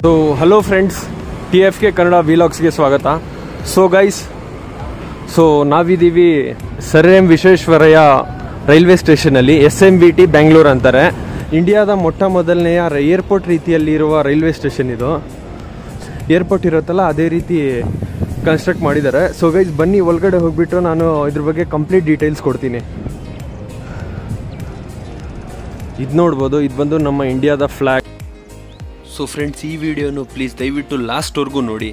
So hello friends, TFK Kannada ವಿಲಾಗ್ಸ್ಗೆ ಸ್ವಾಗತ. So guys, ನಾವಿದ್ದೀವಿ ಸರ್ ಎಂ ವಿಶ್ವೇಶ್ವರಯ್ಯ ರೈಲ್ವೆ ಸ್ಟೇಷನಲ್ಲಿ. SMVT ಬೆಂಗಳೂರು ಅಂತಾರೆ. ಇಂಡಿಯಾದ ಮೊಟ್ಟ ಮೊದಲನೆಯ ಏರ್ಪೋರ್ಟ್ ರೀತಿಯಲ್ಲಿರುವ ರೈಲ್ವೆ ಸ್ಟೇಷನ್ ಇದು. ಏರ್ಪೋರ್ಟ್ ಇರುತ್ತಲ್ಲ ಅದೇ ರೀತಿ ಕನ್ಸ್ಟ್ರಕ್ಟ್ ಮಾಡಿದ್ದಾರೆ. ಸೊ ಗೈಸ್, ಬನ್ನಿ ಒಳಗಡೆ ಹೋಗ್ಬಿಟ್ಟು ನಾನು ಇದ್ರ ಬಗ್ಗೆ ಕಂಪ್ಲೀಟ್ ಡೀಟೇಲ್ಸ್ ಕೊಡ್ತೀನಿ. ಇದು ನೋಡ್ಬೋದು, ಇದು ಬಂದು ನಮ್ಮ ಇಂಡಿಯಾದ ಫ್ಲಾಗ್. ಸೊ ಫ್ರೆಂಡ್ಸ್, ಈ ವಿಡಿಯೋನು ಪ್ಲೀಸ್ ದಯವಿಟ್ಟು ಲಾಸ್ಟ್ವರೆಗೂ ನೋಡಿ.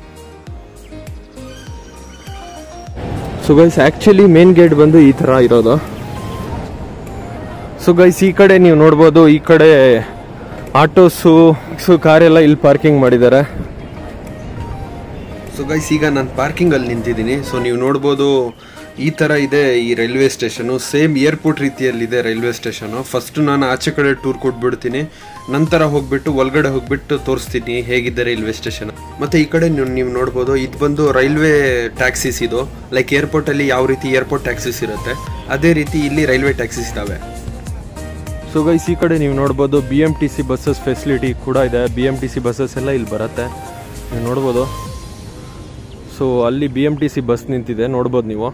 So guys, actually main gate ಬಂದು ಈ ಥರ ಇರೋದು. ಸೊ ಗೈಸ್, ಈ ಕಡೆ ನೀವು ನೋಡ್ಬೋದು, ಈ ಕಡೆ ಆಟೋಸು ಕಾರೆಲ್ಲ ಇಲ್ಲಿ ಪಾರ್ಕಿಂಗ್ ಮಾಡಿದ್ದಾರೆ. ಸೊ ಗೈಸ್, ಈಗ ನಾನು ಪಾರ್ಕಿಂಗಲ್ಲಿ ನಿಂತಿದ್ದೀನಿ. ಸೊ ನೀವು ನೋಡ್ಬೋದು, ಈ ಥರ ಇದೆ ಈ ರೈಲ್ವೆ ಸ್ಟೇಷನು. ಸೇಮ್ ಏರ್ಪೋರ್ಟ್ ರೀತಿಯಲ್ಲಿದೆ ರೈಲ್ವೆ ಸ್ಟೇಷನು. ಫಸ್ಟು ನಾನು ಆಚೆ ಕಡೆ ಟೂರ್ ಕೊಟ್ಬಿಡ್ತೀನಿ, ನಂತರ ಹೋಗ್ಬಿಟ್ಟು ಒಳಗಡೆ ಹೋಗ್ಬಿಟ್ಟು ತೋರಿಸ್ತೀನಿ ಹೇಗಿದೆ ರೈಲ್ವೆ ಸ್ಟೇಷನ್. ಮತ್ತು ಈ ಕಡೆ ನೀವು ನೋಡ್ಬೋದು, ಇದು ಬಂದು ರೈಲ್ವೆ ಟ್ಯಾಕ್ಸೀಸ್. ಇದು ಲೈಕ್ ಏರ್ಪೋರ್ಟಲ್ಲಿ ಯಾವ ರೀತಿ ಏರ್ಪೋರ್ಟ್ ಟ್ಯಾಕ್ಸೀಸ್ ಇರುತ್ತೆ ಅದೇ ರೀತಿ ಇಲ್ಲಿ ರೈಲ್ವೆ ಟ್ಯಾಕ್ಸೀಸ್ ಇದ್ದಾವೆ. ಸೊ ಗೈಸ್, ಈ ಕಡೆ ನೀವು ನೋಡ್ಬೋದು BMTC ಬಸ್ಸಸ್ ಫೆಸಿಲಿಟಿ ಕೂಡ ಇದೆ. BMTC ಬಸ್ಸಸ್ ಎಲ್ಲ ಇಲ್ಲಿ ಬರುತ್ತೆ, ನೀವು ನೋಡ್ಬೋದು. ಸೊ ಅಲ್ಲಿ BMTC ಬಸ್ ನಿಂತಿದೆ, ನೋಡ್ಬೋದು ನೀವು.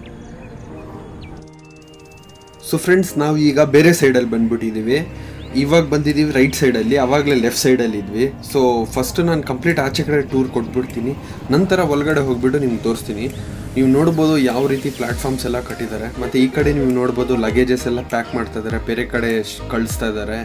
ಸೊ ಫ್ರೆಂಡ್ಸ್, ನಾವು ಈಗ ಬೇರೆ ಸೈಡಲ್ಲಿ ಬಂದ್ಬಿಟ್ಟಿದ್ದೀವಿ. ಇವಾಗ ಬಂದಿದ್ದೀವಿ ರೈಟ್ ಸೈಡಲ್ಲಿ, ಆವಾಗಲೇ ಲೆಫ್ಟ್ ಸೈಡಲ್ಲಿ ಇದ್ವಿ. ಸೊ ಫಸ್ಟು ನಾನು ಕಂಪ್ಲೀಟ್ ಆಚೆ ಕಡೆ ಟೂರ್ ಕೊಟ್ಬಿಡ್ತೀನಿ, ನಂತರ ಒಳಗಡೆ ಹೋಗ್ಬಿಟ್ಟು ನಿಮ್ಗೆ ತೋರಿಸ್ತೀನಿ. ನೀವು ನೋಡ್ಬೋದು ಯಾವ ರೀತಿ ಪ್ಲ್ಯಾಟ್ಫಾರ್ಮ್ಸ್ ಎಲ್ಲ ಕಟ್ಟಿದ್ದಾರೆ. ಮತ್ತು ಈ ಕಡೆ ನೀವು ನೋಡ್ಬೋದು ಲಗೇಜಸ್ ಎಲ್ಲ ಪ್ಯಾಕ್ ಮಾಡ್ತಾ ಇದ್ದಾರೆ, ಬೇರೆ ಕಡೆ ಕಳಿಸ್ತಾ ಇದ್ದಾರೆ.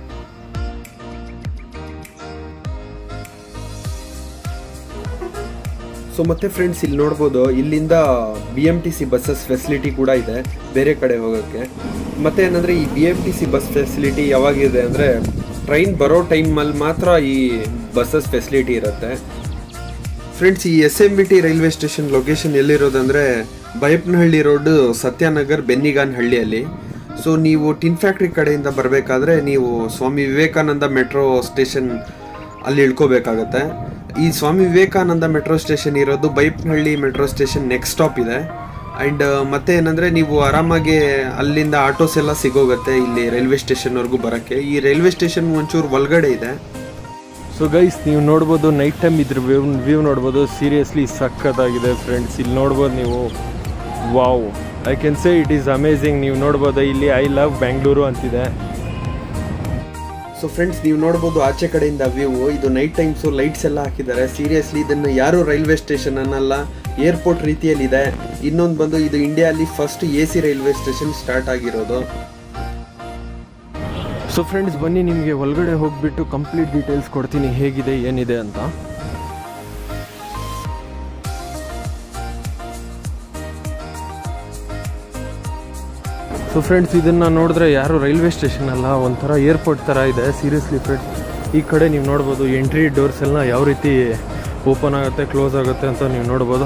ಸೊ ಮತ್ತೆ ಫ್ರೆಂಡ್ಸ್, ಇಲ್ಲಿ ನೋಡ್ಬೋದು, ಇಲ್ಲಿಂದ BMTC ಬಸ್ಸಸ್ ಫೆಸಿಲಿಟಿ ಕೂಡ ಇದೆ ಬೇರೆ ಕಡೆ ಹೋಗೋಕ್ಕೆ. ಮತ್ತು ಏನಂದರೆ ಈ BMTC ಬಸ್ ಫೆಸಿಲಿಟಿ ಯಾವಾಗಿದೆ ಅಂದರೆ ಟ್ರೈನ್ ಬರೋ ಟೈಮಲ್ಲಿ ಮಾತ್ರ ಈ ಬಸ್ಸಸ್ ಫೆಸಿಲಿಟಿ ಇರುತ್ತೆ. ಫ್ರೆಂಡ್ಸ್, ಈ SMVT ರೈಲ್ವೆ ಸ್ಟೇಷನ್ ಲೊಕೇಶನ್ ಎಲ್ಲಿರೋದಂದರೆ ಬೈಯಪ್ಪನಹಳ್ಳಿ ರೋಡು, ಸತ್ಯನಗರ್, ಬೆನ್ನಿಗಾನಹಳ್ಳಿಯಲ್ಲಿ. ಸೊ ನೀವು ಟಿನ್ ಫ್ಯಾಕ್ಟ್ರಿ ಕಡೆಯಿಂದ ಬರಬೇಕಾದ್ರೆ ನೀವು ಸ್ವಾಮಿ ವಿವೇಕಾನಂದ ಮೆಟ್ರೋ ಸ್ಟೇಷನ್ ಅಲ್ಲಿ ಇಳ್ಕೋಬೇಕಾಗತ್ತೆ. ಈ ಸ್ವಾಮಿ ವಿವೇಕಾನಂದ ಮೆಟ್ರೋ ಸ್ಟೇಷನ್ ಇರೋದು Baiyappanahalli metro station next stop ಇದೆ. ಆ್ಯಂಡ್ ಮತ್ತೆ ಏನಂದರೆ ನೀವು ಆರಾಮಾಗಿ ಅಲ್ಲಿಂದ ಆಟೋಸ್ ಎಲ್ಲ ಸಿಗೋಗುತ್ತೆ ಇಲ್ಲಿ ರೈಲ್ವೆ ಸ್ಟೇಷನ್ವರೆಗೂ ಬರೋಕ್ಕೆ. ಈ ರೈಲ್ವೆ ಸ್ಟೇಷನ್ ಒಂಚೂರು ಒಳಗಡೆ ಇದೆ. ಸೊ ಗೈಸ್, ನೀವು ನೋಡ್ಬೋದು ನೈಟ್ ಟೈಮ್ ಇದ್ರ ವ್ಯೂ ನೋಡ್ಬೋದು. ಸೀರಿಯಸ್ಲಿ ಸಖತ್ತಾಗಿದೆ ಫ್ರೆಂಡ್ಸ್. ಇಲ್ಲಿ ನೋಡ್ಬೋದು ನೀವು, wow, I can say it is amazing. ನೀವು ನೋಡ್ಬೋದು ಇಲ್ಲಿ ಐ ಲವ್ ಬ್ಯಾಂಗ್ಳೂರು ಅಂತಿದೆ. ಸೊ ಫ್ರೆಂಡ್ಸ್, ನೀವು ನೋಡ್ಬೋದು ಆಚೆ ಕಡೆಯಿಂದ ವ್ಯೂ. ಇದು ನೈಟ್ ಟೈಮ್ಸು ಲೈಟ್ಸ್ ಎಲ್ಲ ಹಾಕಿದ್ದಾರೆ. ಸೀರಿಯಸ್ಲಿ ಇದನ್ನು ಯಾರು ರೈಲ್ವೆ ಸ್ಟೇಷನ್ ಅನ್ನಲ್ಲ, ಏರ್ಪೋರ್ಟ್ ರೀತಿಯಲ್ಲಿದೆ. ಇನ್ನೊಂದು ಬಂದು ಇದು ಇಂಡಿಯಾದಲ್ಲಿ first AC railway station start ಆಗಿರೋದು. ಸೊ ಫ್ರೆಂಡ್ಸ್, ಬನ್ನಿ ನಿಮಗೆ ಒಳಗಡೆ ಹೋಗ್ಬಿಟ್ಟು ಕಂಪ್ಲೀಟ್ ಡೀಟೇಲ್ಸ್ ಕೊಡ್ತೀನಿ ಹೇಗಿದೆ ಏನಿದೆ ಅಂತ. ಸೊ ಫ್ರೆಂಡ್ಸ್, ಇದನ್ನು ನೋಡಿದ್ರೆ ಯಾರು ರೈಲ್ವೆ ಸ್ಟೇಷನ್ ಅಲ್ಲ, ಒಂಥರ ಏರ್ಪೋರ್ಟ್ ಥರ ಇದೆ. ಸೀರಿಯಸ್ಲಿ ಫ್ರೆಂಡ್ಸ್, ಈ ಕಡೆ ನೀವು ನೋಡ್ಬೋದು ಎಂಟ್ರಿ ಡೋರ್ಸ್ ಎಲ್ಲ ಯಾವ ರೀತಿ ಓಪನ್ ಆಗುತ್ತೆ, ಕ್ಲೋಸ್ ಆಗುತ್ತೆ ಅಂತ ನೀವು ನೋಡ್ಬೋದು.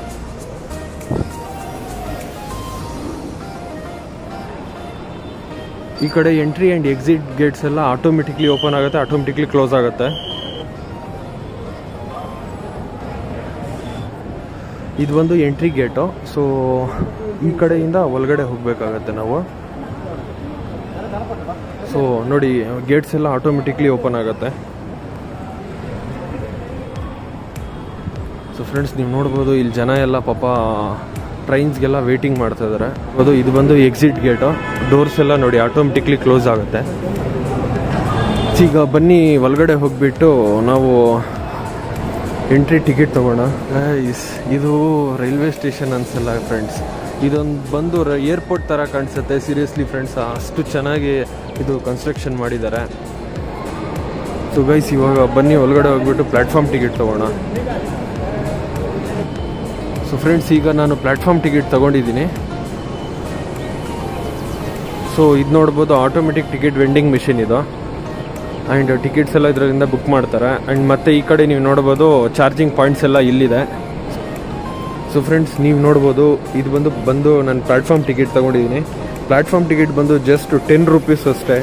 ಈ ಕಡೆ ಎಂಟ್ರಿ ಆ್ಯಂಡ್ ಎಕ್ಸಿಟ್ ಗೇಟ್ಸ್ ಎಲ್ಲ ಆಟೋಮೆಟಿಕ್ಲಿ ಓಪನ್ ಆಗುತ್ತೆ, ಆಟೋಮೆಟಿಕ್ಲಿ ಕ್ಲೋಸ್ ಆಗುತ್ತೆ. ಇದು ಒಂದು ಎಂಟ್ರಿ ಗೇಟು. ಸೊ ಈ ಕಡೆಯಿಂದ ಒಳಗಡೆ ಹೋಗಬೇಕಾಗತ್ತೆ ನಾವು. ಸೊ ನೋಡಿ, ಗೇಟ್ಸ್ ಎಲ್ಲ ಆಟೋಮೆಟಿಕ್ಲಿ ಓಪನ್ ಆಗುತ್ತೆ. ಸೊ ಫ್ರೆಂಡ್ಸ್, ನೀವು ನೋಡ್ಬೋದು ಇಲ್ಲಿ ಜನ ಎಲ್ಲ ಪಾಪ ಟ್ರೈನ್ಸ್ಗೆಲ್ಲ ವೇಟಿಂಗ್ ಮಾಡ್ತಾ ಇದ್ದಾರೆ. ಇದು ಬಂದು ಎಕ್ಸಿಟ್ ಗೇಟು. ಡೋರ್ಸ್ ಎಲ್ಲ ನೋಡಿ ಆಟೋಮೆಟಿಕ್ಲಿ ಕ್ಲೋಸ್ ಆಗುತ್ತೆ. ಈಗ ಬನ್ನಿ ಒಳಗಡೆ ಹೋಗ್ಬಿಟ್ಟು ನಾವು ಎಂಟ್ರಿ ಟಿಕೆಟ್ ತೊಗೋಣ. ಇದು ರೈಲ್ವೆ ಸ್ಟೇಷನ್ ಅನ್ಸಲ್ಲ ಫ್ರೆಂಡ್ಸ್, ಇದೊಂದು ಬಂದು ಏರ್ಪೋರ್ಟ್ ಥರ ಕಾಣಿಸುತ್ತೆ. ಸೀರಿಯಸ್ಲಿ ಫ್ರೆಂಡ್ಸ್, ಅಷ್ಟು ಚೆನ್ನಾಗಿ ಇದು ಕನ್ಸ್ಟ್ರಕ್ಷನ್ ಮಾಡಿದ್ದಾರೆ. ಸೊ ಗೈಸ್, ಇವಾಗ ಬನ್ನಿ ಒಳಗಡೆ ಹೋಗ್ಬಿಟ್ಟು ಪ್ಲ್ಯಾಟ್ಫಾರ್ಮ್ ಟಿಕೆಟ್ ತೊಗೋಣ. ಸೊ ಫ್ರೆಂಡ್ಸ್, ಈಗ ನಾನು ಪ್ಲ್ಯಾಟ್ಫಾರ್ಮ್ ಟಿಕೆಟ್ ತೊಗೊಂಡಿದ್ದೀನಿ. ಸೊ ಇದು ನೋಡ್ಬೋದು ಆಟೋಮೆಟಿಕ್ ಟಿಕೆಟ್ ವೆಂಡಿಂಗ್ ಮಿಷಿನ್ ಇದು. ಆ್ಯಂಡ್ ಟಿಕೆಟ್ಸ್ ಎಲ್ಲ ಇದರಿಂದ ಬುಕ್ ಮಾಡ್ತಾರೆ. ಆ್ಯಂಡ್ ಮತ್ತು ಈ ಕಡೆ ನೀವು ನೋಡ್ಬೋದು ಚಾರ್ಜಿಂಗ್ ಪಾಯಿಂಟ್ಸ್ ಎಲ್ಲ ಇಲ್ಲಿದೆ. ಸೊ ಫ್ರೆಂಡ್ಸ್, ನೀವು ನೋಡ್ಬೋದು, ಇದು ಬಂದು ನಾನು ಪ್ಲ್ಯಾಟ್ಫಾರ್ಮ್ ಟಿಕೆಟ್ ತೊಗೊಂಡಿದ್ದೀನಿ. ಪ್ಲ್ಯಾಟ್ಫಾರ್ಮ್ ಟಿಕೆಟ್ ಬಂದು ಜಸ್ಟ್ 10 ರೂಪೀಸ್ ಅಷ್ಟೇ.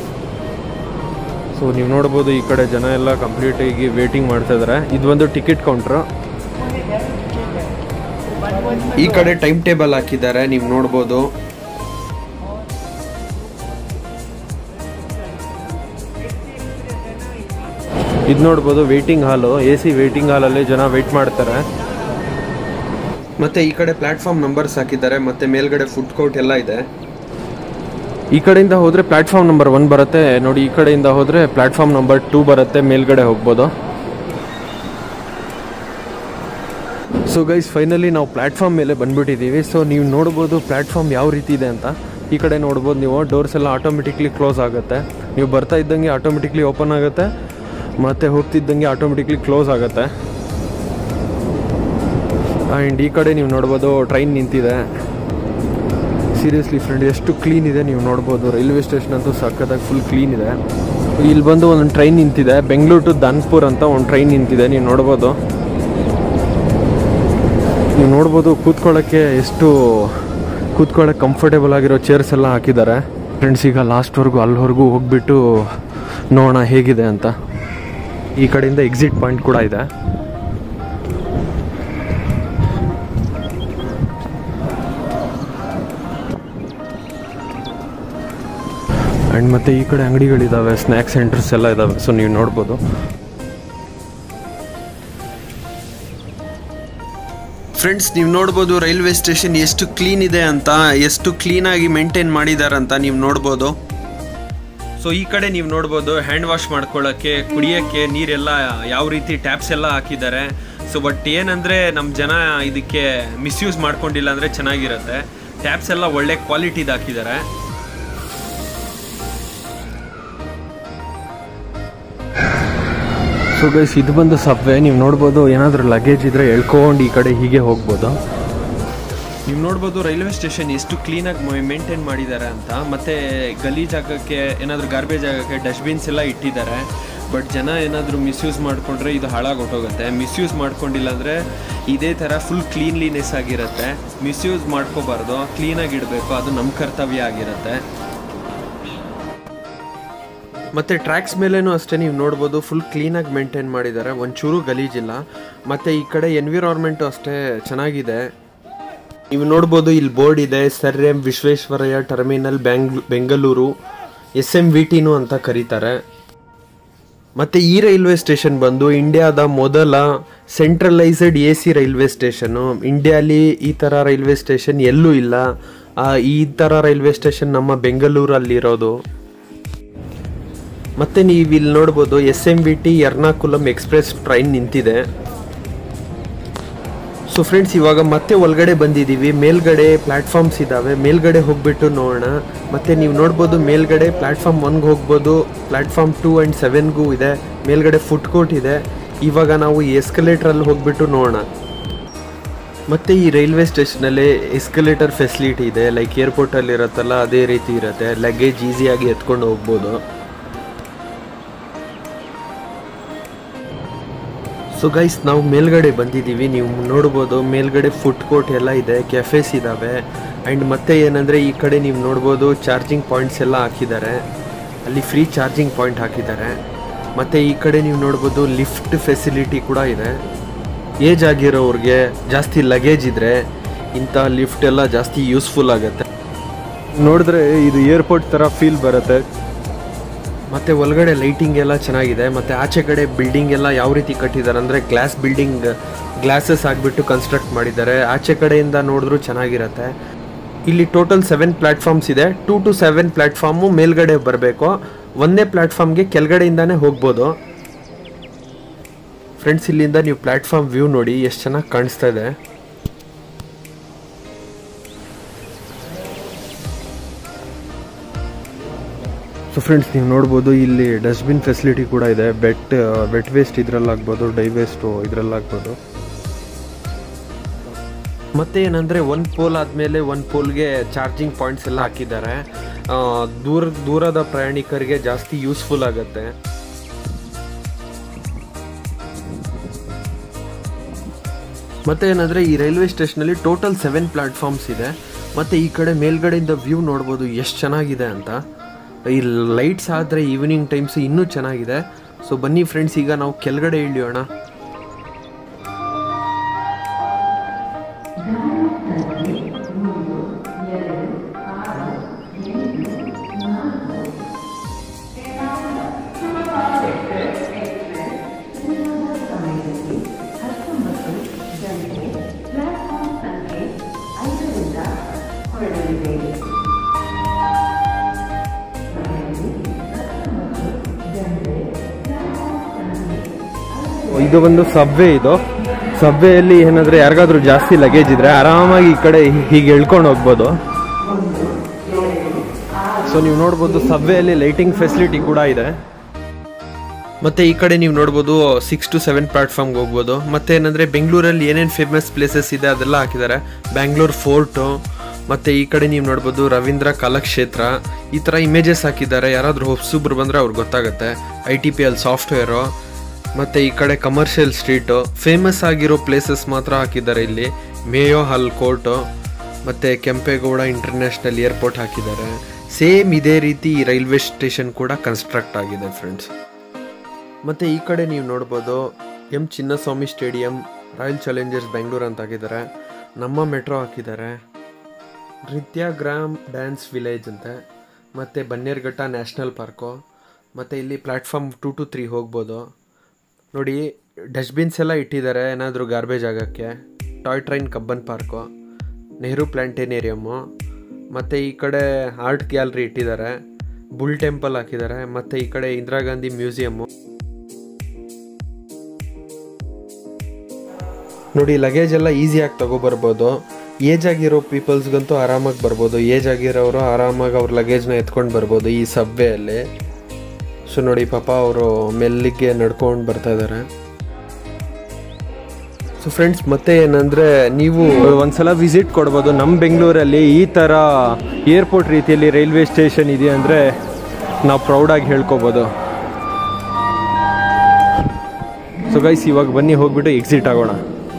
ಸೊ ನೀವು ನೋಡ್ಬೋದು ಈ ಕಡೆ ಜನ ಎಲ್ಲ ಕಂಪ್ಲೀಟಾಗಿ ವೇಟಿಂಗ್ ಮಾಡ್ತಾ ಇದ್ದಾರೆ. ಇದು ಒಂದು ಟಿಕೆಟ್ ಕೌಂಟ್ರು. ಈ ಕಡೆ ಟೈಮ್ ಟೇಬಲ್ ಹಾಕಿದ್ದಾರೆ, ನೀವು ನೋಡ್ಬೋದು. ಇದು ನೋಡ್ಬೋದು ವೇಟಿಂಗ್ ಹಾಲು, AC ವೇಟಿಂಗ್ ಹಾಲಲ್ಲಿ ಜನ ವೆಯ್ಟ್ ಮಾಡ್ತಾರೆ. ಮತ್ತು ಈ ಕಡೆ ಪ್ಲ್ಯಾಟ್ಫಾರ್ಮ್ ನಂಬರ್ಸ್ ಹಾಕಿದ್ದಾರೆ, ಮತ್ತು ಮೇಲ್ಗಡೆ ಫುಡ್ ಕೋರ್ಟ್ ಎಲ್ಲ ಇದೆ. ಈ ಕಡೆಯಿಂದ ಹೋದರೆ ಪ್ಲ್ಯಾಟ್ಫಾರ್ಮ್ ನಂಬರ್ 1 ಬರುತ್ತೆ ನೋಡಿ, ಈ ಕಡೆಯಿಂದ ಹೋದರೆ ಪ್ಲ್ಯಾಟ್ಫಾರ್ಮ್ ನಂಬರ್ 2 ಬರುತ್ತೆ, ಮೇಲ್ಗಡೆ ಹೋಗ್ಬೋದು. ಸೊ ಗೈಸ್ ಫೈನಲಿ ನಾವು ಪ್ಲ್ಯಾಟ್ಫಾರ್ಮ್ ಮೇಲೆ ಬಂದುಬಿಟ್ಟಿದ್ದೀವಿ. ಸೊ ನೀವು ನೋಡ್ಬೋದು ಪ್ಲ್ಯಾಟ್ಫಾರ್ಮ್ ಯಾವ ರೀತಿ ಇದೆ ಅಂತ. ಈ ಕಡೆ ನೋಡ್ಬೋದು ನೀವು, ಡೋರ್ಸ್ ಎಲ್ಲ ಆಟೋಮೆಟಿಕ್ಲಿ ಕ್ಲೋಸ್ ಆಗುತ್ತೆ. ನೀವು ಬರ್ತಾ ಇದ್ದಂಗೆ ಆಟೋಮೆಟಿಕ್ಲಿ ಓಪನ್ ಆಗುತ್ತೆ, ಮತ್ತು ಹೋಗ್ತಿದ್ದಂಗೆ ಆಟೋಮೆಟಿಕ್ಲಿ ಕ್ಲೋಸ್ ಆಗುತ್ತೆ. ಆ್ಯಂಡ್ ಈ ಕಡೆ ನೀವು ನೋಡ್ಬೋದು ಟ್ರೈನ್ ನಿಂತಿದೆ. ಸೀರಿಯಸ್ಲಿ ಫ್ರೆಂಡ್ ಎಷ್ಟು ಕ್ಲೀನ್ ಇದೆ ನೀವು ನೋಡ್ಬೋದು. ರೈಲ್ವೆ ಸ್ಟೇಷನ್ ಅಂತೂ ಸಕ್ಕತ್ತಾಗಿ ಫುಲ್ ಕ್ಲೀನ್ ಇದೆ. ಇಲ್ಲಿ ಬಂದು ಒಂದು ಟ್ರೈನ್ ನಿಂತಿದೆ, ಬೆಂಗಳೂರು ಟು ದಾನ್ಪುರ್ ಅಂತ ಒಂದು ಟ್ರೈನ್ ನಿಂತಿದೆ. ನೀವು ನೋಡ್ಬೋದು ಕೂತ್ಕೊಳ್ಳೋಕ್ಕೆ ಕಂಫರ್ಟೇಬಲ್ ಆಗಿರೋ ಚೇರ್ಸ್ ಎಲ್ಲ ಹಾಕಿದ್ದಾರೆ. ಫ್ರೆಂಡ್ಸ್ ಈಗ ಲಾಸ್ಟ್ವರೆಗೂ ಅಲ್ಲಿವರೆಗೂ ಹೋಗ್ಬಿಟ್ಟು ನೋಡೋಣ ಹೇಗಿದೆ ಅಂತ. ಈ ಕಡೆಯಿಂದ ಎಕ್ಸಿಟ್ ಪಾಯಿಂಟ್ ಕೂಡ ಇದೆ. ಆ್ಯಂಡ್ ಮತ್ತು ಈ ಕಡೆ ಅಂಗಡಿಗಳಿದ್ದಾವೆ, ಸ್ನ್ಯಾಕ್ಸ್ ಸೆಂಟರ್ಸ್ ಎಲ್ಲ ಇದ್ದಾವೆ. ಸೊ ನೀವು ನೋಡ್ಬೋದು. ಫ್ರೆಂಡ್ಸ್ ನೀವು ನೋಡ್ಬೋದು ರೈಲ್ವೆ ಸ್ಟೇಷನ್ ಎಷ್ಟು ಕ್ಲೀನ್ ಇದೆ ಅಂತ, ಎಷ್ಟು ಕ್ಲೀನಾಗಿ ಮೇಂಟೈನ್ ಮಾಡಿದ್ದಾರೆ ಅಂತ ನೀವು ನೋಡ್ಬೋದು. ಸೊ ಈ ಕಡೆ ನೀವು ನೋಡ್ಬೋದು ಹ್ಯಾಂಡ್ ವಾಶ್ ಮಾಡ್ಕೊಳ್ಳೋಕ್ಕೆ, ಕುಡಿಯೋಕ್ಕೆ ನೀರೆಲ್ಲ ಯಾವ ರೀತಿ ಟ್ಯಾಪ್ಸ್ ಎಲ್ಲ ಹಾಕಿದ್ದಾರೆ. ಸೊ ಬಟ್ ಏನಂದರೆ ನಮ್ಮ ಜನ ಇದಕ್ಕೆ ಮಿಸ್ಯೂಸ್ ಮಾಡ್ಕೊಂಡಿಲ್ಲ ಅಂದರೆ ಚೆನ್ನಾಗಿರುತ್ತೆ. ಟ್ಯಾಪ್ಸ್ ಎಲ್ಲ ಒಳ್ಳೆ ಕ್ವಾಲಿಟಿದು ಹಾಕಿದ್ದಾರೆ. ಸೊ ಗೈಸ್ ಇದು ಬಂದು ಸಬ್ವೆ. ನೀವು ನೋಡ್ಬೋದು ಏನಾದರೂ ಲಗೇಜ್ ಇದ್ದರೆ ಎಳ್ಕೊಂಡು ಈ ಕಡೆ ಹೀಗೆ ಹೋಗ್ಬೋದು. ನೀವು ನೋಡ್ಬೋದು ರೈಲ್ವೆ ಸ್ಟೇಷನ್ ಎಷ್ಟು ಕ್ಲೀನಾಗಿ ಮೇಂಟೈನ್ ಮಾಡಿದ್ದಾರೆ ಅಂತ. ಮತ್ತು ಗಲೀಜಾಗಕ್ಕೆ ಏನಾದರೂ ಗಾರ್ಬೇಜ್ ಆಗೋಕ್ಕೆ ಡಸ್ಟ್ಬಿನ್ಸ್ ಎಲ್ಲ ಇಟ್ಟಿದ್ದಾರೆ. ಬಟ್ ಜನ ಏನಾದರೂ ಮಿಸ್ಯೂಸ್ ಮಾಡಿಕೊಂಡ್ರೆ ಇದು ಹಾಳಾಗಿ ಹೊಟ್ಟೋಗುತ್ತೆ. ಮಿಸ್ಯೂಸ್ ಮಾಡ್ಕೊಂಡಿಲ್ಲ ಅಂದರೆ ಇದೇ ಥರ ಫುಲ್ ಕ್ಲೀನ್ಲಿನೆಸ್ ಆಗಿರುತ್ತೆ. ಮಿಸ್ಯೂಸ್ ಮಾಡ್ಕೋಬಾರ್ದು, ಕ್ಲೀನಾಗಿ ಇಡಬೇಕು, ಅದು ನಮ್ಮ ಕರ್ತವ್ಯ ಆಗಿರುತ್ತೆ. ಮತ್ತು ಟ್ರ್ಯಾಕ್ಸ್ ಮೇಲೇನೂ ಅಷ್ಟೇ ನೀವು ನೋಡ್ಬೋದು ಫುಲ್ ಕ್ಲೀನಾಗಿ ಮೇಂಟೈನ್ ಮಾಡಿದ್ದಾರೆ, ಒಂಚೂರು ಗಲೀಜಿಲ್ಲ. ಮತ್ತು ಈ ಕಡೆ ಎನ್ವಿರಾನ್ಮೆಂಟು ಅಷ್ಟೇ ಚೆನ್ನಾಗಿದೆ. ನೀವು ನೋಡ್ಬೋದು ಇಲ್ಲಿ ಬೋರ್ಡ್ ಇದೆ, sir M Visvesvaraya terminal Bengaluru, SMVTನೂ ಅಂತ ಕರೀತಾರೆ. ಮತ್ತು ಈ ರೈಲ್ವೆ ಸ್ಟೇಷನ್ ಬಂದು ಇಂಡಿಯಾದ ಮೊದಲ ಸೆಂಟ್ರಲೈಸ್ಡ್ AC ರೈಲ್ವೆ ಸ್ಟೇಷನು. ಇಂಡಿಯಾಲಿ ಈ ಥರ ರೈಲ್ವೆ ಸ್ಟೇಷನ್ ಎಲ್ಲೂ ಇಲ್ಲ. ಈ ಥರ ರೈಲ್ವೆ ಸ್ಟೇಷನ್ ನಮ್ಮ ಬೆಂಗಳೂರಲ್ಲಿರೋದು. ಮತ್ತು ನೀವು ಇಲ್ಲಿ ನೋಡ್ಬೋದು SMVT ಎರ್ನಾಕುಲಂ ಎಕ್ಸ್ಪ್ರೆಸ್ ಟ್ರೈನ್ ನಿಂತಿದೆ. ಸೊ ಫ್ರೆಂಡ್ಸ್ ಇವಾಗ ಮತ್ತೆ ಒಳಗಡೆ ಬಂದಿದ್ದೀವಿ. ಮೇಲ್ಗಡೆ ಪ್ಲ್ಯಾಟ್ಫಾರ್ಮ್ಸ್ ಇದ್ದಾವೆ, ಮೇಲ್ಗಡೆ ಹೋಗ್ಬಿಟ್ಟು ನೋಡೋಣ. ಮತ್ತು ನೀವು ನೋಡ್ಬೋದು ಮೇಲ್ಗಡೆ ಪ್ಲ್ಯಾಟ್ಫಾರ್ಮ್ 1ಗೆ ಹೋಗ್ಬೋದು, ಪ್ಲ್ಯಾಟ್ಫಾರ್ಮ್ 2 ಆ್ಯಂಡ್ 7ಗೂ ಇದೆ. ಮೇಲ್ಗಡೆ ಫುಡ್ ಕೋರ್ಟ್ ಇದೆ. ಇವಾಗ ನಾವು ಈ ಎಸ್ಕಲೇಟ್ರಲ್ಲಿ ಹೋಗ್ಬಿಟ್ಟು ನೋಡೋಣ. ಮತ್ತು ಈ ರೈಲ್ವೆ ಸ್ಟೇಷನಲ್ಲಿ ಎಸ್ಕಲೇಟರ್ ಫೆಸಿಲಿಟಿ ಇದೆ, ಲೈಕ್ ಏರ್ಪೋರ್ಟಲ್ಲಿ ಇರುತ್ತಲ್ಲ ಅದೇ ರೀತಿ ಇರುತ್ತೆ. ಲಗೇಜ್ ಈಸಿಯಾಗಿ ಎತ್ಕೊಂಡು ಹೋಗ್ಬೋದು. ಸೊ ಗೈಸ್ ನಾವು ಮೇಲ್ಗಡೆ ಬಂದಿದ್ದೀವಿ. ನೀವು ನೋಡ್ಬೋದು ಮೇಲ್ಗಡೆ ಫುಡ್ ಕೋರ್ಟ್ ಎಲ್ಲ ಇದೆ, ಕೆಫೇಸ್ ಇದ್ದಾವೆ. ಆ್ಯಂಡ್ ಮತ್ತೆ ಏನಂದರೆ ಈ ಕಡೆ ನೀವು ನೋಡ್ಬೋದು ಚಾರ್ಜಿಂಗ್ ಪಾಯಿಂಟ್ಸ್ ಎಲ್ಲ ಹಾಕಿದ್ದಾರೆ, ಅಲ್ಲಿ ಫ್ರೀ ಚಾರ್ಜಿಂಗ್ ಪಾಯಿಂಟ್ ಹಾಕಿದ್ದಾರೆ. ಮತ್ತು ಈ ಕಡೆ ನೀವು ನೋಡ್ಬೋದು ಲಿಫ್ಟ್ ಫೆಸಿಲಿಟಿ ಕೂಡ ಇದೆ. ಏಜ್ ಆಗಿರೋರಿಗೆ, ಜಾಸ್ತಿ ಲಗೇಜ್ ಇದ್ದರೆ ಇಂಥ ಲಿಫ್ಟ್ ಎಲ್ಲ ಜಾಸ್ತಿ ಯೂಸ್ಫುಲ್ ಆಗುತ್ತೆ. ನೋಡಿದ್ರೆ ಇದು ಏರ್ಪೋರ್ಟ್ ಥರ ಫೀಲ್ ಬರುತ್ತೆ. ಮತ್ತು ಒಳಗಡೆ ಲೈಟಿಂಗ್ ಎಲ್ಲ ಚೆನ್ನಾಗಿದೆ. ಮತ್ತು ಆಚೆ ಕಡೆ ಬಿಲ್ಡಿಂಗ್ ಎಲ್ಲ ಯಾವ ರೀತಿ ಕಟ್ಟಿದ್ದಾರೆ ಅಂದರೆ ಗ್ಲಾಸಸ್ ಆಗಿಬಿಟ್ಟು ಕನ್ಸ್ಟ್ರಕ್ಟ್ ಮಾಡಿದ್ದಾರೆ. ಆಚೆ ಕಡೆಯಿಂದ ನೋಡಿದ್ರೂ ಚೆನ್ನಾಗಿರುತ್ತೆ. ಇಲ್ಲಿ ಟೋಟಲ್ 7 ಪ್ಲ್ಯಾಟ್ಫಾರ್ಮ್ಸ್ ಇದೆ. 2 to 7 ಪ್ಲ್ಯಾಟ್ಫಾರ್ಮು ಮೇಲ್ಗಡೆ ಬರಬೇಕು. ಒಂದೇ ಪ್ಲ್ಯಾಟ್ಫಾರ್ಮ್ಗೆ ಕೆಳಗಡೆಯಿಂದಾನೇ ಹೋಗ್ಬೋದು. ಫ್ರೆಂಡ್ಸ್ ಇಲ್ಲಿಂದ ನೀವು ಪ್ಲ್ಯಾಟ್ಫಾರ್ಮ್ ವ್ಯೂ ನೋಡಿ ಎಷ್ಟು ಚೆನ್ನಾಗಿ ಕಾಣಿಸ್ತಾ ಇದೆ. ಸೊ ಫ್ರೆಂಡ್ಸ್ ನೀವು ನೋಡ್ಬೋದು ಇಲ್ಲಿ ಡಸ್ಟ್ಬಿನ್ ಫೆಸಿಲಿಟಿ ಕೂಡ ಇದೆ. ವೆಟ್ ವೇಸ್ಟ್ ಇದರಲ್ಲಾಗ್ಬೋದು, ಡೈ ವೇಸ್ಟು ಇದರಲ್ಲಾಗ್ಬೋದು. ಮತ್ತು ಏನಂದರೆ ಒಂದು ಪೋಲ್ ಆದಮೇಲೆ ಒಂದು ಪೋಲ್ಗೆ ಚಾರ್ಜಿಂಗ್ ಪಾಯಿಂಟ್ಸ್ ಎಲ್ಲ ಹಾಕಿದ್ದಾರೆ. ದೂರದ ಪ್ರಯಾಣಿಕರಿಗೆ ಜಾಸ್ತಿ ಯೂಸ್ಫುಲ್ ಆಗುತ್ತೆ. ಮತ್ತು ಏನಂದರೆ ಈ ರೈಲ್ವೆ ಸ್ಟೇಷನಲ್ಲಿ ಟೋಟಲ್ 7 ಪ್ಲ್ಯಾಟ್ಫಾರ್ಮ್ಸ್ ಇದೆ. ಮತ್ತು ಈ ಕಡೆ ಮೇಲ್ಗಡೆಯಿಂದ ವ್ಯೂ ನೋಡ್ಬೋದು ಎಷ್ಟು ಚೆನ್ನಾಗಿದೆ ಅಂತ. ಈ ಲೈಟ್ಸ್ ಆದರೆ ಈವ್ನಿಂಗ್ ಟೈಮ್ಸ್ ಇನ್ನೂ ಚೆನ್ನಾಗಿದೆ. ಸೊ ಬನ್ನಿ ಫ್ರೆಂಡ್ಸ್ ಈಗ ನಾವು ಕೆಳಗಡೆ ಇಳಿಯೋಣ. ಇದು ಒಂದು ಸಬ್ವೆ. ಇದು ಸಬ್ವೆಯಲ್ಲಿ ಏನಂದ್ರೆ ಯಾರಿಗಾದ್ರೂ ಜಾಸ್ತಿ ಲಗೇಜ್ ಇದ್ರೆ ಆರಾಮಾಗಿ ಈ ಕಡೆ ಹೀಗೆ ಎಳ್ಕೊಂಡು ಹೋಗ್ಬೋದು. ಸೊ ನೀವು ನೋಡ್ಬೋದು ಸಬ್ವೆಯಲ್ಲಿ ಲೈಟಿಂಗ್ ಫೆಸಿಲಿಟಿ ಕೂಡ ಇದೆ. ಮತ್ತೆ ಈ ಕಡೆ ನೀವು ನೋಡ್ಬೋದು 6 to 7 ಪ್ಲಾಟ್ಫಾರ್ಮ್ಗೆ ಹೋಗ್ಬೋದು. ಮತ್ತೆ ಏನಂದ್ರೆ ಬೆಂಗಳೂರಲ್ಲಿ ಏನೇನು ಫೇಮಸ್ ಪ್ಲೇಸಸ್ ಇದೆ ಅದೆಲ್ಲ ಹಾಕಿದ್ದಾರೆ. ಬ್ಯಾಂಗ್ಳೂರ್ ಫೋರ್ಟು, ಮತ್ತೆ ಈ ಕಡೆ ನೀವು ನೋಡ್ಬೋದು ರವೀಂದ್ರ ಕಲಾಕ್ಷೇತ್ರ, ಈ ಥರ ಇಮೇಜಸ್ ಹಾಕಿದ್ದಾರೆ. ಯಾರಾದರೂ ಹೊಸಬ್ರು ಬಂದರೆ ಅವ್ರಿಗೆ ಗೊತ್ತಾಗುತ್ತೆ. ITPL ಸಾಫ್ಟ್ವೇರು, ಮತ್ತು ಈ ಕಡೆ ಕಮರ್ಷಿಯಲ್ ಸ್ಟ್ರೀಟು, ಫೇಮಸ್ ಆಗಿರೋ ಪ್ಲೇಸಸ್ ಮಾತ್ರ ಹಾಕಿದ್ದಾರೆ ಇಲ್ಲಿ. ಮೇಯೋ ಹಾಲ್ ಕೋರ್ಟು, ಮತ್ತು ಕೆಂಪೇಗೌಡ ಇಂಟರ್ನ್ಯಾಷನಲ್ ಏರ್ಪೋರ್ಟ್ ಹಾಕಿದ್ದಾರೆ. ಸೇಮ್ ಇದೇ ರೀತಿ ರೈಲ್ವೆ ಸ್ಟೇಷನ್ ಕೂಡ ಕನ್ಸ್ಟ್ರಕ್ಟ್ ಆಗಿದೆ ಫ್ರೆಂಡ್ಸ್. ಮತ್ತು ಈ ಕಡೆ ನೀವು ನೋಡ್ಬೋದು M Chinnaswamy stadium, Royal Challengers Bengaluru ಅಂತ ಹಾಕಿದ್ದಾರೆ. ನಮ್ಮ ಮೆಟ್ರೋ ಹಾಕಿದ್ದಾರೆ. ನೃತ್ಯ ಗ್ರಾಮ್ ಡ್ಯಾನ್ಸ್ ವಿಲೇಜ್ ಅಂತೆ, ಮತ್ತು ಬನ್ನೇರುಘಟ್ಟ ನ್ಯಾಷನಲ್ ಪಾರ್ಕು. ಮತ್ತು ಇಲ್ಲಿ ಪ್ಲ್ಯಾಟ್ಫಾರ್ಮ್ 2 to 3 ಹೋಗ್ಬೋದು. ನೋಡಿ ಡಸ್ಟ್ಬಿನ್ಸ್ ಎಲ್ಲ ಇಟ್ಟಿದ್ದಾರೆ ಏನಾದರೂ ಗಾರ್ಬೇಜ್ ಆಗೋಕ್ಕೆ. Toy train Cubbon park, Nehru planetarium, ಮತ್ತು ಈ ಕಡೆ ಆರ್ಟ್ ಗ್ಯಾಲರಿ ಇಟ್ಟಿದ್ದಾರೆ. ಬುಲ್ ಟೆಂಪಲ್ ಹಾಕಿದ್ದಾರೆ. ಮತ್ತು ಈ ಕಡೆ ಇಂದಿರಾ ಗಾಂಧಿ ಮ್ಯೂಸಿಯಮ್ಮು. ನೋಡಿ ಲಗೇಜ್ ಎಲ್ಲ ಈಸಿಯಾಗಿ ತೊಗೊಬರ್ಬೋದು. ಏಜ್ ಆಗಿರೋ ಪೀಪಲ್ಸ್ಗಂತೂ ಆರಾಮಾಗಿ ಬರ್ಬೋದು. ಏಜ್ ಆಗಿರೋರು ಆರಾಮಾಗಿ ಅವ್ರ ಲಗೇಜ್ನ ಎತ್ಕೊಂಡು ಬರ್ಬೋದು ಈ ಸಬ್ವೆಯಲ್ಲಿ. ಸೊ ನೋಡಿ ಪಾಪ ಅವರು ಮೆಲ್ಲಿಗೆ ನಡ್ಕೊಂಡು ಬರ್ತಾ ಇದ್ದಾರೆ. ಸೊ ಫ್ರೆಂಡ್ಸ್ ಮತ್ತೆ ಏನಂದರೆ ನೀವು ಒಂದ್ಸಲ ವಿಸಿಟ್ ಕೊಡ್ಬೋದು. ನಮ್ಮ ಬೆಂಗಳೂರಲ್ಲಿ ಈ ಥರ ಏರ್ಪೋರ್ಟ್ ರೀತಿಯಲ್ಲಿ ರೈಲ್ವೆ ಸ್ಟೇಷನ್ ಇದೆ ಅಂದರೆ ನಾವು ಪ್ರೌಡಾಗಿ ಹೇಳ್ಕೊಬೋದು. ಸೊ ಗೈಸ್ ಇವಾಗ ಬನ್ನಿ ಹೋಗ್ಬಿಟ್ಟು ಎಕ್ಸಿಟ್ ಆಗೋಣ.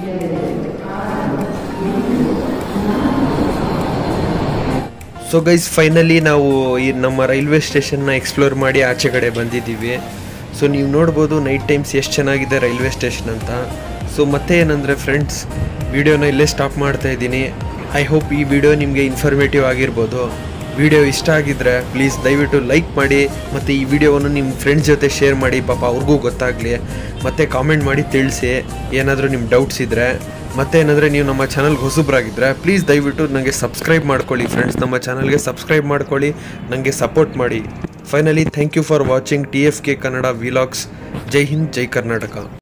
ಸೊ ಗೈಸ್ ಫೈನಲಿ ನಾವು ಈ ನಮ್ಮ ರೈಲ್ವೆ ಸ್ಟೇಷನ್ನ ಎಕ್ಸ್ಪ್ಲೋರ್ ಮಾಡಿ ಆಚೆ ಕಡೆ ಬಂದಿದ್ದೀವಿ. ಸೊ ನೀವು ನೋಡ್ಬೋದು ನೈಟ್ ಟೈಮ್ಸ್ ಎಷ್ಟು ಚೆನ್ನಾಗಿದೆ ರೈಲ್ವೆ ಸ್ಟೇಷನ್ ಅಂತ. ಸೊ ಮತ್ತೆ ಏನಂದರೆ ಫ್ರೆಂಡ್ಸ್ ವಿಡಿಯೋನ ಇಲ್ಲೇ ಸ್ಟಾಪ್ ಮಾಡ್ತಾ ಇದ್ದೀನಿ. ಐ ಹೋಪ್ ಈ ವಿಡಿಯೋ ನಿಮಗೆ ಇನ್ಫಾರ್ಮೇಟಿವ್ ಆಗಿರ್ಬೋದು. ವಿಡಿಯೋ ಇಷ್ಟ ಆಗಿದ್ದರೆ ಪ್ಲೀಸ್ ದಯವಿಟ್ಟು ಲೈಕ್ ಮಾಡಿ, ಮತ್ತು ಈ ವಿಡಿಯೋವನ್ನು ನಿಮ್ಮ ಫ್ರೆಂಡ್ಸ್ ಜೊತೆ ಶೇರ್ ಮಾಡಿ, ಪಾಪ ಅವ್ರಿಗೂ ಗೊತ್ತಾಗಲಿ. ಮತ್ತು ಕಾಮೆಂಟ್ ಮಾಡಿ ತಿಳಿಸಿ ಏನಾದರೂ ನಿಮ್ಮ ಡೌಟ್ಸ್ ಇದ್ದರೆ. ಮತ್ತು ಏನಂದರೆ ನೀವು ನಮ್ಮ ಚಾನಲ್ಗೆ ಹೊಸಬ್ರಾಗಿದ್ದರೆ ಪ್ಲೀಸ್ ದಯವಿಟ್ಟು ನನಗೆ ಸಬ್ಸ್ಕ್ರೈಬ್ ಮಾಡ್ಕೊಳ್ಳಿ ಫ್ರೆಂಡ್ಸ್. ನಮ್ಮ ಚಾನಲ್ಗೆ ಸಬ್ಸ್ಕ್ರೈಬ್ ಮಾಡ್ಕೊಳ್ಳಿ, ನನಗೆ ಸಪೋರ್ಟ್ ಮಾಡಿ. Finally thank you for watching TFK Kannada vlogs. ಜೈ ಹಿಂದ್, ಜೈ ಕರ್ನಾಟಕ.